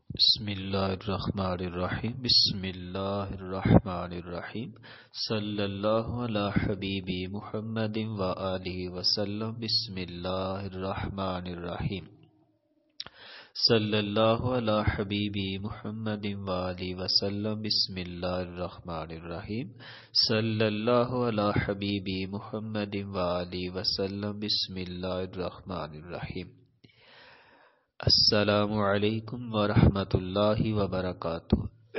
بسم اللہ الرحمن الرحیم بسم اللہ الرحمن الرحیم صلی اللہ علی حبیبی محمد وآلہ وسلم بسم اللہ الرحمن الرحیم صلی اللہ علی حبیبی محمد وآلہ وسلم بسم اللہ الرحمن الرحیم صلی اللہ علی حبیبی محمد وآلہ وسلم بسم اللہ الرحمن الرحیم۔ السلام علیکم ورحمۃ اللہ وبرکاتہ۔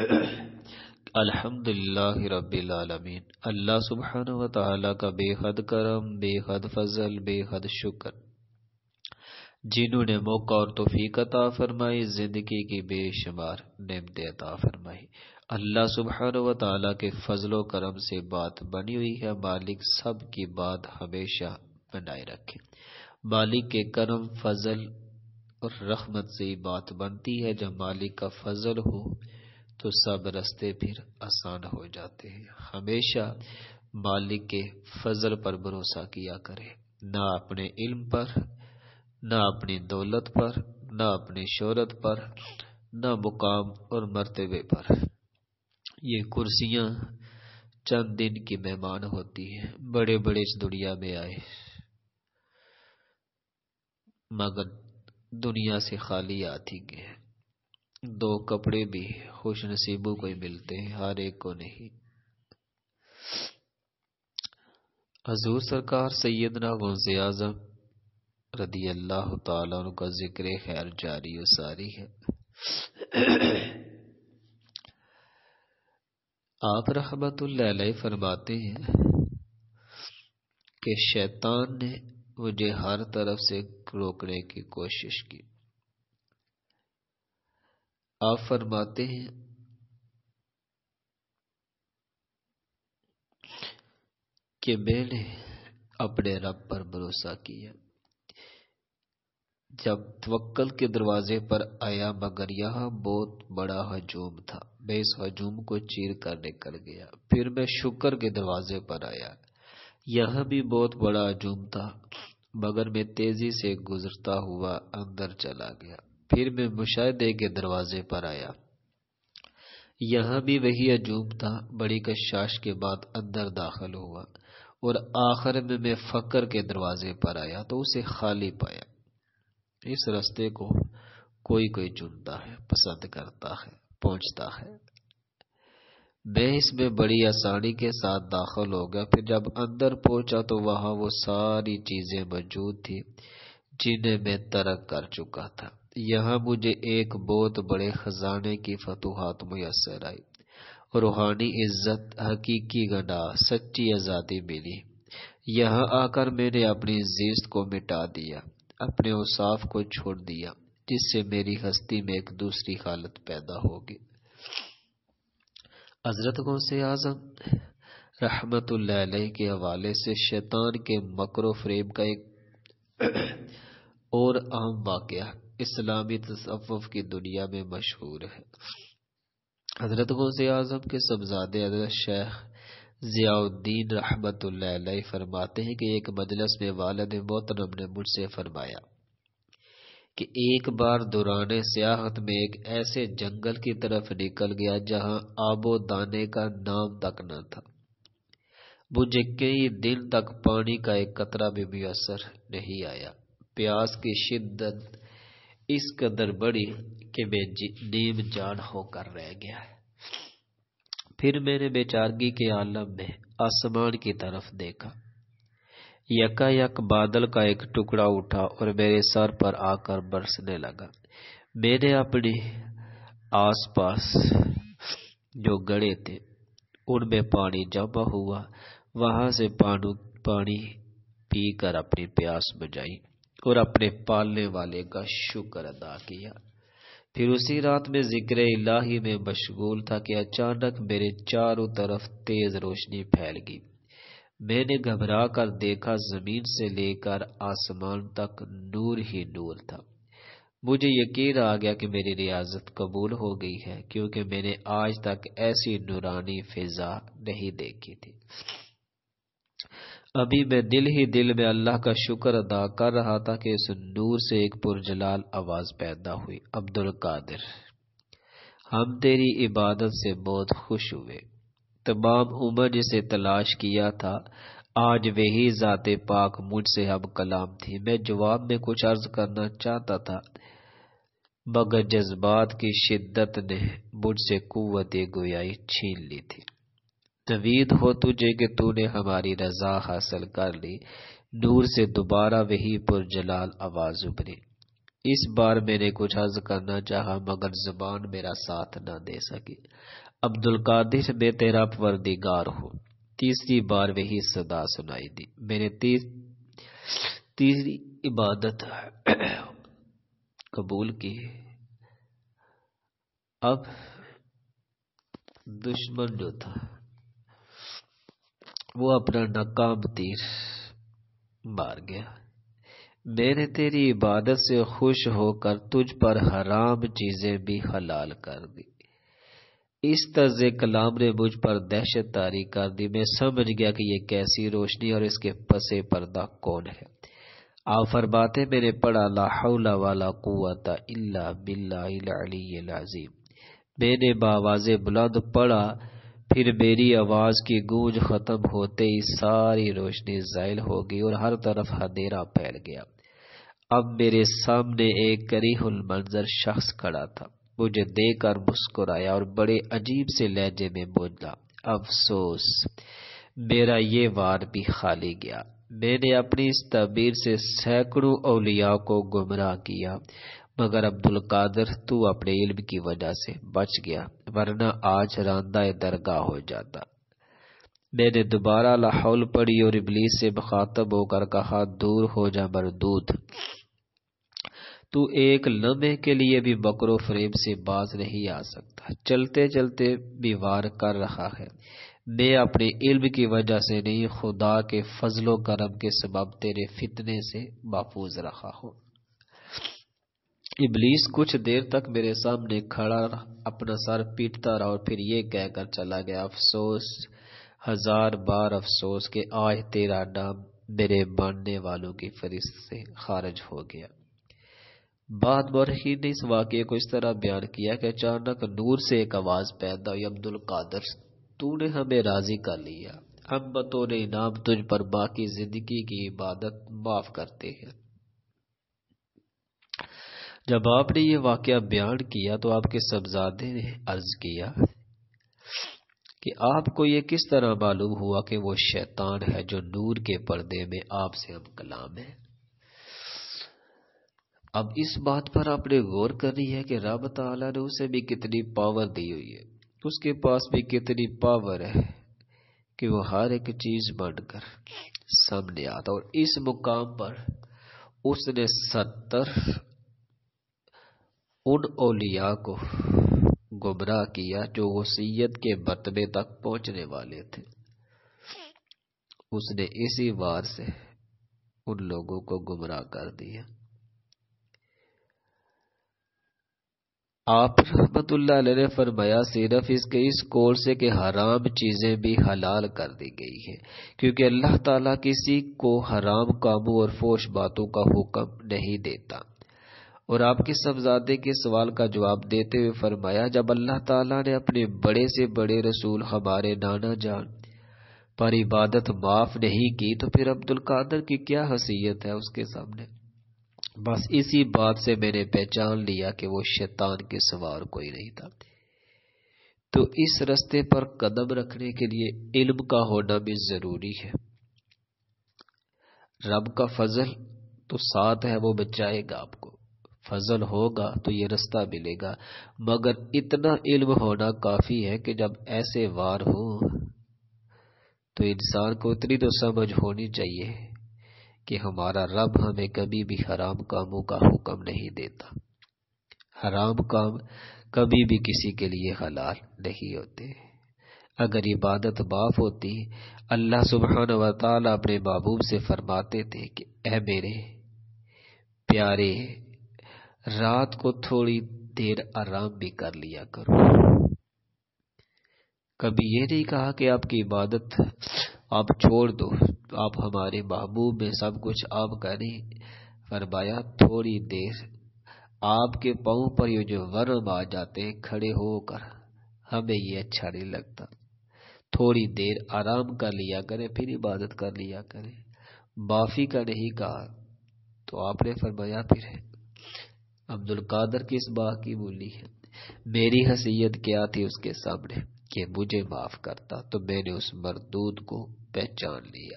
الحمدللہ رب العالمین، اللہ سبحانہ و تعالی کا بے حد کرم، بے حد فضل، بے حد شکر، جنہوں نے موقع اور توفیق عطا فرمائی، زندگی کی بے شمار نعمتیں عطا فرمائی۔ اللہ سبحانہ و تعالی کے فضل و کرم سے بات بنی ہوئی ہے، مالک سب کی بات ہمیشہ بنائے رکھے۔ مالک کے کرم، فضل اور رحمت سے ہی بات بنتی ہے۔ جب مالک کا فضل ہو تو سب رستے پھر آسان ہو جاتے ہیں۔ ہمیشہ مالک کے فضل پر بھروسہ کیا کرے، نہ اپنے علم پر، نہ اپنی دولت پر، نہ اپنی شہرت پر، نہ مقام اور مرتبے پر۔ یہ کرسیاں چند دن کی مہمان ہوتی ہیں، بڑے بڑے اس دنیا میں آئے مگر دنیا سے خالی آتی گئے۔ دو کپڑے بھی خوش نصیبوں کو ہی ملتے ہیں، ہر ایک کو نہیں۔ حضور سرکار سیدنا غوث اعظم رضی اللہ تعالیٰ عنہ کا ذکر خیر جاری و ساری ہے۔ آپ رحمت اللہ علیہ فرماتے ہیں کہ شیطان نے مجھے ہر طرف سے روکنے کی کوشش کی۔ آپ فرماتے ہیں کہ میں نے اپنے رب پر بھروسہ کیا، جب توکل کے دروازے پر آیا مگر یہاں بہت بڑا ہجوم تھا، میں اس ہجوم کو چیر کر نکل گیا۔ پھر میں شکر کے دروازے پر آیا، یہاں بھی بہت بڑا ہجوم تھا مگر میں تیزی سے گزرتا ہوا اندر چلا گیا۔ پھر میں مشاہدے کے دروازے پر آیا، یہاں بھی وہی ہجوم تھا، بڑی کشاش کے بعد اندر داخل ہوا، اور آخر میں فقر کے دروازے پر آیا تو اسے خالی پایا۔ اس راستے کو کوئی کوئی چنتا ہے، پسند کرتا ہے، پہنچتا ہے۔ میں اس میں بڑی آسانی کے ساتھ داخل ہو گیا۔ پھر جب اندر پہنچا تو وہاں وہ ساری چیزیں موجود تھی جنہیں میں ترک کر چکا تھا۔ یہاں مجھے ایک بہت بڑے خزانے کی فتوحات میسر آئی، روحانی عزت، حقیقی غنا، سچی آزادی ملی۔ یہاں آ کر میں نے اپنی زیست کو مٹا دیا، اپنے اوصاف کو چھوڑ دیا، جس سے میری ہستی میں ایک دوسری حالت پیدا ہوگی۔ حضرت غوث اعظم رحمت اللہ علیہ کے حوالے سے شیطان کے مکر و فریب کا ایک اور عام واقعہ اسلامی تصوف کی دنیا میں مشہور ہے۔ حضرت غوث اعظم کے صاحبزادے حضرت شیخ ضیاء الدین رحمت اللہ علیہ فرماتے ہیں کہ ایک مجلس میں والد محترم نے مجھ سے فرمایا کہ ایک بار دوران سیاحت میں ایک ایسے جنگل کی طرف نکل گیا جہاں آب و دانے کا نام تک نہ تھا۔ مجھے کئی دن تک پانی کا ایک قطرہ بھی میسر نہیں آیا۔ پیاس کی شدت اس قدر بڑھی کہ میں نیم جان ہو کر رہ گیا۔ پھر میں نے بیچارگی کے عالم میں آسمان کی طرف دیکھا، یکا یک بادل کا ایک ٹکڑا اٹھا اور میرے سر پر آ کر برسنے لگا۔ میں نے اپنے آس پاس جو گڑھے تھے ان میں پانی جمع ہوا، وہاں سے پانی پی کر اپنی پیاس بجھائی اور اپنے پالنے والے کا شکر ادا کیا۔ پھر اسی رات میں ذکر الہی میں مشغول تھا کہ اچانک میرے چاروں طرف تیز روشنی پھیل گئی۔ میں نے گھبرا کر دیکھا، زمین سے لے کر آسمان تک نور ہی نور تھا۔ مجھے یقین آ گیا کہ میری ریاضت قبول ہو گئی ہے، کیونکہ میں نے آج تک ایسی نورانی فضا نہیں دیکھی تھی۔ ابھی میں دل ہی دل میں اللہ کا شکر ادا کر رہا تھا کہ اس نور سے ایک پرجلال آواز پیدا ہوئی، عبد القادر ہم تیری عبادت سے بہت خوش ہوئے۔ تمام عمر جسے تلاش کیا تھا، آج وہی ذات پاک مجھ سے ہم کلام تھی۔ میں جواب میں کچھ عرض کرنا چاہتا تھا، مگر جذبات کی شدت نے مجھ سے قوت گویائی چھین لی تھی۔ نوید ہو تجھے کہ تو نے ہماری رضا حاصل کر لی۔ نور سے دوبارہ وہی پرجلال آواز ابھری۔ اس بار میں نے کچھ عرض کرنا چاہا، مگر زبان میرا ساتھ نہ دے سکی۔ عبد القادر میں تیرا پروردگار ہوں۔ تیسری بار وہی صدا سنائی دی۔ میں نے تیسری عبادت قبول کی۔ اب دشمن جو تھا وہ اپنا ناکام تیر مار گیا۔ میں نے تیری عبادت سے خوش ہو کر تجھ پر حرام چیزیں بھی حلال کر دی۔ اس طرز کلام نے مجھ پر دہشت طاری کر دی۔ میں سمجھ گیا کہ یہ کیسی روشنی اور اس کے پس پردہ کون ہے۔ آپ فرماتے میں نے پڑھا لا حول ولا قوت الا باللہ العلی العظیم۔ میں نے بآواز بلند پڑھا، پھر میری آواز کی گونج ختم ہوتے ہی ساری روشنی زائل ہو گئی اور ہر طرف اندھیرا پھیل گیا۔ اب میرے سامنے ایک کریہ المنظر شخص کھڑا تھا۔ مجھے دیکھ کر مسکرایا اور بڑے عجیب سے لہجے میں بولا، افسوس میرا یہ وار بھی خالی گیا۔ میں نے اپنی اس تعبیر سے سینکڑوں اولیاء کو گمراہ کیا، مگر عبد القادر تو اپنے علم کی وجہ سے بچ گیا، ورنہ آج راندہ درگاہ ہو جاتا۔ میں نے دوبارہ لا حول پڑھی اور ابلیس سے مخاطب ہو کر کہا، دور ہو جا مردود، تو ایک لمحے کے لیے بھی مکر و فریب سے باز نہیں آ سکتا۔ چلتے چلتے بھی وار کر رہا ہے۔ میں اپنے علم کی وجہ سے نہیں، خدا کے فضل و کرم کے سبب تیرے فتنے سے محفوظ رہا ہوں۔ ابلیس کچھ دیر تک میرے سامنے کھڑا اپنا سر پیٹتا رہا اور پھر یہ کہہ کر چلا گیا، افسوس، ہزار بار افسوس کہ آج تیرا نام میرے ماننے والوں کی فہرست سے خارج ہو گیا۔ بعد مورخین نے اس واقعے کو اس طرح بیان کیا کہ اچانک نور سے ایک آواز پیدا ہوئی، عبد القادر تو نے ہمیں راضی کر لیا، ہم بطور انعام تجھ پر باقی زندگی کی عبادت معاف کرتے ہیں۔ جب آپ نے یہ واقعہ بیان کیا تو آپ کے صاحبزادے نے عرض کیا کہ آپ کو یہ کس طرح معلوم ہوا کہ وہ شیطان ہے جو نور کے پردے میں آپ سے ہم کلام ہے؟ اب اس بات پر آپ نے غور کرنی ہے کہ رب تعالیٰ نے اسے بھی کتنی پاور دی ہوئی ہے، اس کے پاس بھی کتنی پاور ہے کہ وہ ہر ایک چیز بن کر سامنے آتا، اور اس مقام پر اس نے 70 ان اولیاء کو گمراہ کیا جو وصیت کے مرتبے تک پہنچنے والے تھے۔ اس نے اسی وار سے ان لوگوں کو گمراہ کر دیا۔ آپ رحمت اللہ علیہ نے فرمایا، صرف اس کے اس قول سے کہ حرام چیزیں بھی حلال کر دی گئی ہیں، کیونکہ اللہ تعالیٰ کسی کو حرام کاموں اور فحش باتوں کا حکم نہیں دیتا۔ اور آپ کے صاحبزادے کے سوال کا جواب دیتے ہوئے فرمایا، جب اللہ تعالیٰ نے اپنے بڑے سے بڑے رسول ہمارے نانا جان پر عبادت معاف نہیں کی تو پھر عبد القادر کی کیا حیثیت ہے اس کے سامنے؟ بس اسی بات سے میں نے پہچان لیا کہ وہ شیطان کے سوا اور کوئی نہیں تھا۔ تو اس رستے پر قدم رکھنے کے لیے علم کا ہونا بھی ضروری ہے۔ رب کا فضل تو ساتھ ہے، وہ بچائے گا آپ کو، فضل ہوگا تو یہ رستہ ملے گا، مگر اتنا علم ہونا کافی ہے کہ جب ایسے وار ہوں تو انسان کو اتنی تو سمجھ ہونی چاہیے کہ ہمارا رب ہمیں کبھی بھی حرام کاموں کا حکم نہیں دیتا۔ حرام کام کبھی بھی کسی کے لیے حلال نہیں ہوتے۔ اگر عبادت معاف ہوتی، اللہ سبحانہ و تعالیٰ اپنے محبوب سے فرماتے تھے کہ اے میرے پیارے، رات کو تھوڑی دیر آرام بھی کر لیا کرو۔ کبھی یہ نہیں کہا کہ آپ کی عبادت آپ چھوڑ دو، آپ ہمارے محبوب میں سب کچھ آپ کریں۔ فرمایا تھوڑی دیر آپ کے پاؤں پر یہ جو ورم آ جاتے ہیں کھڑے ہو کر، ہمیں یہ اچھا نہیں لگتا. تھوڑی دیر آرام کر لیا کریں پھر عبادت کر لیا کریں. معافی کا نہیں کہا تو آپ نے فرمایا پھر ہے. عبد القادر کس بات کی بولی ہے؟ میری حیثیت کیا تھی اس کے سامنے کہ مجھے معاف کرتا، تو میں نے اس مردود کو پہچان لیا.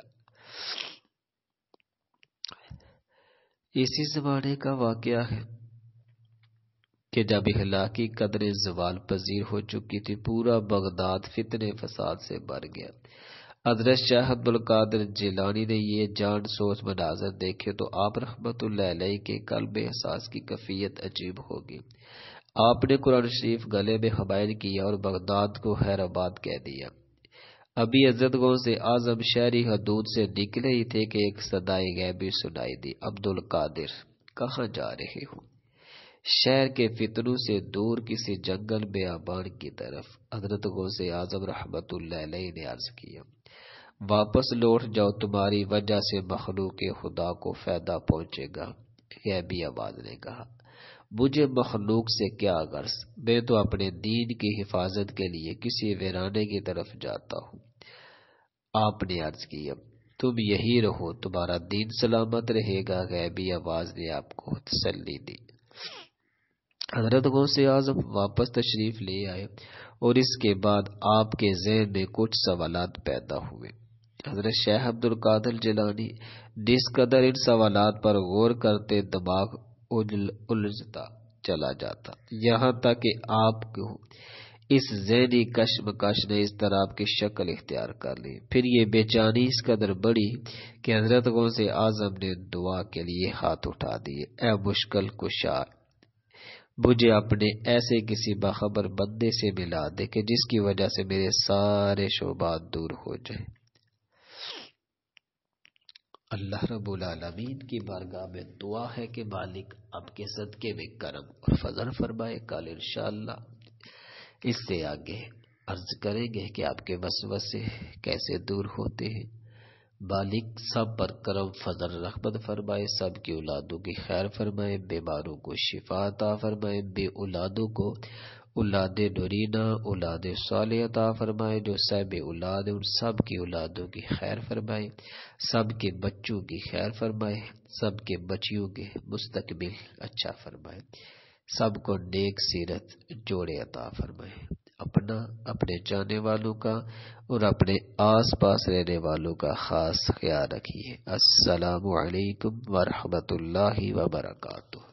اسی زمانے کا واقعہ ہے کہ جب اخلاقی قدریں زوال پذیر ہو چکی تھی، پورا بغداد فتنے فساد سے بھر گیا. حضرت شیخ عبد القادر جیلانی نے یہ جان سوچ مناظر دیکھے تو آپ رحمت اللہ علیہ کے قلب احساس کی کیفیت عجیب ہوگی. آپ نے قرآن شریف گلے میں حمائل کیا اور بغداد کو حیرآباد کہہ دیا. ابھی حضرت غوث اعظم شہری حدود سے نکلے ہی تھے کہ ایک صدائے غیبی سنائی دی، عبد القادر کہاں جا رہے ہو؟ شہر کے فتنوں سے دور کسی جنگل بیابان کی طرف. حضرت غوث اعظم رحمت اللہ علیہ نے عرض کیا، واپس لوٹ جاؤ، تمہاری وجہ سے مخلوق خدا کو فائدہ پہنچے گا. غیبی آواز نے کہا، مجھے مخلوق سے کیا غرض، میں تو اپنے دین کی حفاظت کے لیے کسی ویرانے کی طرف جاتا ہوں. آپ نے عرض کیا، تم یہی رہو، تمہارا دین سلامت رہے گا. غیبی آواز نے آپ کو تسلی دی. حضرت غوث اعظم واپس تشریف لے آئے اور اس کے بعد آپ کے ذہن میں کچھ سوالات پیدا ہوئے. حضرت شیخ عبد القادر جیلانی جس قدر ان سوالات پر غور کرتے دماغ الجھتا چلا جاتا، یہاں تک کہ آپ کو اس ذہنی کشمکش نے اس طرح کی شکل اختیار کر لی. پھر یہ بے چینی اس قدر بڑی کہ حضرت غوث اعظم نے دعا کے لیے ہاتھ اٹھا دیے، اے مشکل کشا، مجھے اپنے ایسے کسی باخبر بندے سے ملا دے کہ جس کی وجہ سے میرے سارے شعبات دور ہو جائیں. اللہ رب العالمین کی بارگاہ میں دعا ہے کہ مالک آپ کے صدقے میں کرم اور فضل فرمائے. کل انشاءاللہ اس سے آگے عرض کریں گے کہ آپ کے وسوسے کیسے دور ہوتے ہیں. مالک سب پر کرم فضل رحمت فرمائے، سب کی اولادوں کی خیر فرمائے، بیماروں کو شفا عطا فرمائے، بے اولادوں کو اولاد نورینہ اولاد صالح عطا فرمائے، جو صاحب اولاد ان سب کی اولادوں کی خیر فرمائے، سب کے بچوں کی خیر فرمائے، سب کے بچیوں کے مستقبل اچھا فرمائے، سب کو نیک سیرت جوڑے عطا فرمائے. اپنا، اپنے جانے والوں کا اور اپنے آس پاس رہنے والوں کا خاص خیال رکھیے. السلام علیکم ورحمۃ اللہ وبرکاتہ.